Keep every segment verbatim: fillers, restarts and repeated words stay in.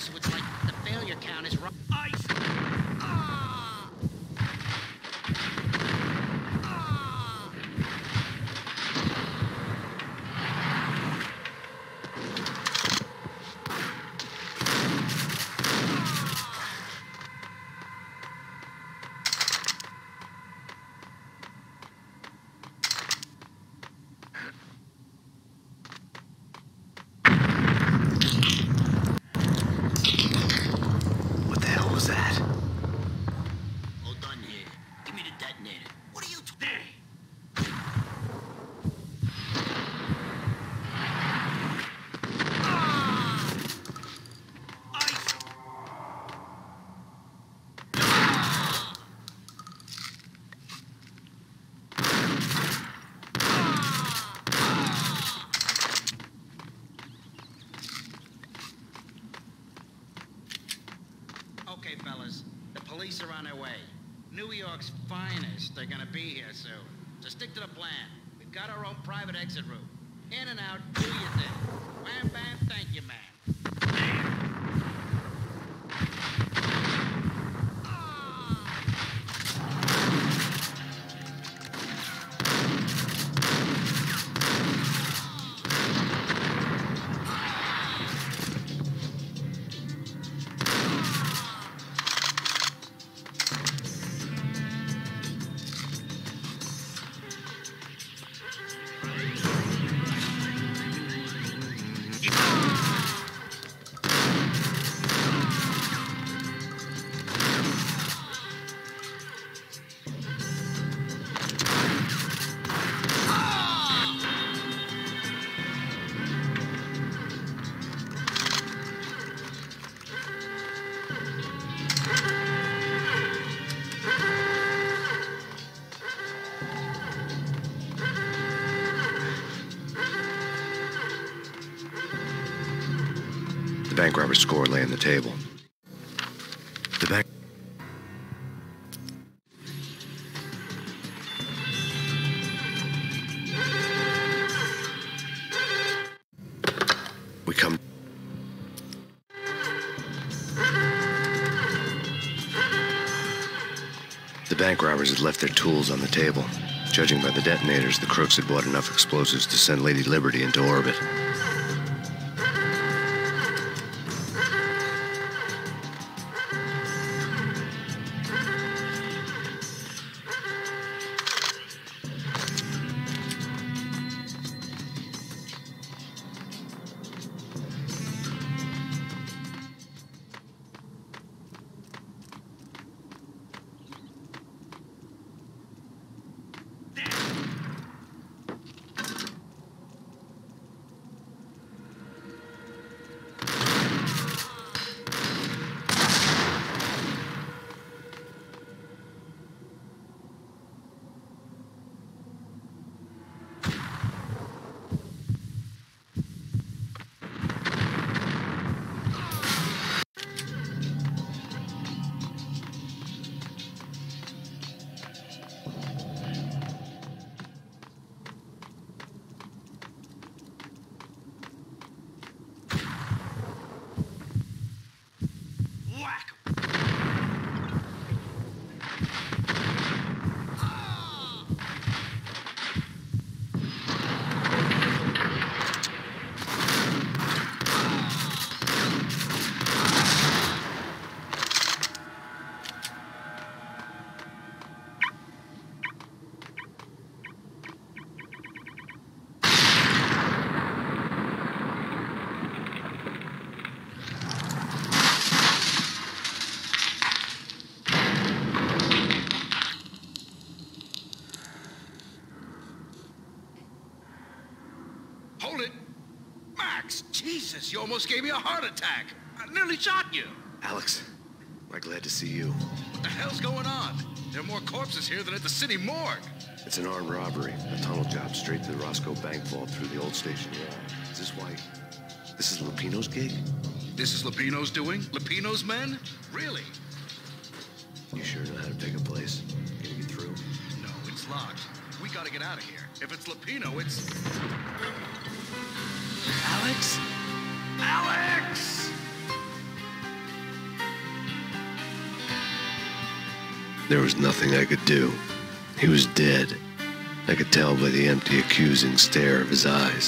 so it's like the failure count is wrong. Ice! Ah! Ah! What the hell was that? All done here. Give me the detonator. What are you t- there? Ah! Ice! Ah! Okay, fellas, the police are on their way. New York's finest, they're gonna be here soon. So stick to the plan. We've got our own private exit route. In and out, do your thing. Wham bam, thank you, man. The bank robber's score lay on the table. The bank... We come... The bank robbers had left their tools on the table. Judging by the detonators, the crooks had bought enough explosives to send Lady Liberty into orbit. Hold it! Max, Jesus, you almost gave me a heart attack. I nearly shot you. Alex, we're glad to see you. What the hell's going on? There are more corpses here than at the city morgue. It's an armed robbery. A tunnel job straight to the Roscoe Bank vault through the old station wall. Is this why... This is Lupino's gig? This is Lupino's doing? Lupino's men? Really? You sure know how to pick a place? Gonna get through? No, it's locked. We gotta get out of here. If it's Lupino, it's... Alex? Alex! There was nothing I could do. He was dead. I could tell by the empty, accusing stare of his eyes.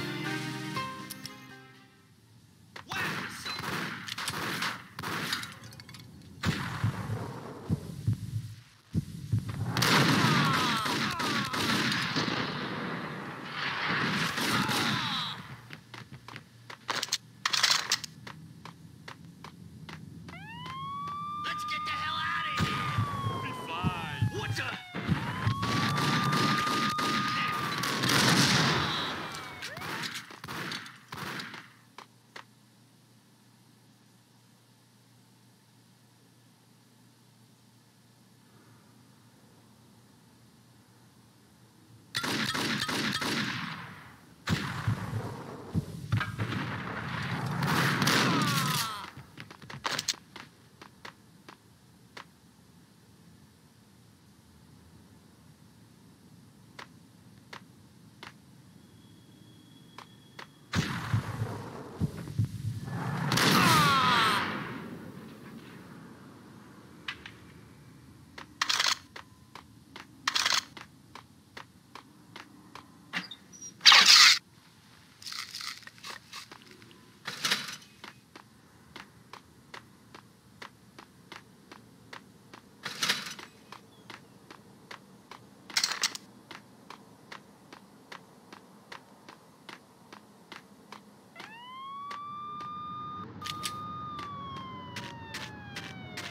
Let's get the hell out of here! Be fine. What the?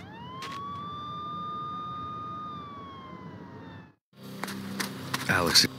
Alex